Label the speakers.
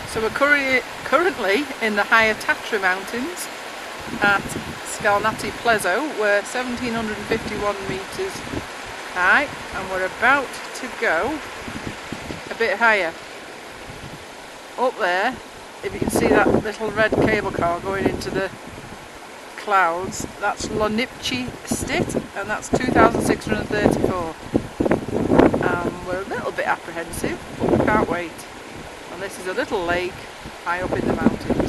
Speaker 1: So we're currently in the higher Tatra mountains at Skalnati Pleso. We're 1751 metres high and we're about to go a bit higher. Up there, if you can see that little red cable car going into the clouds, that's Lonipchi Stit, and that's 2,634. We're a little bit apprehensive, but we can't wait. And this is a little lake high up in the mountains.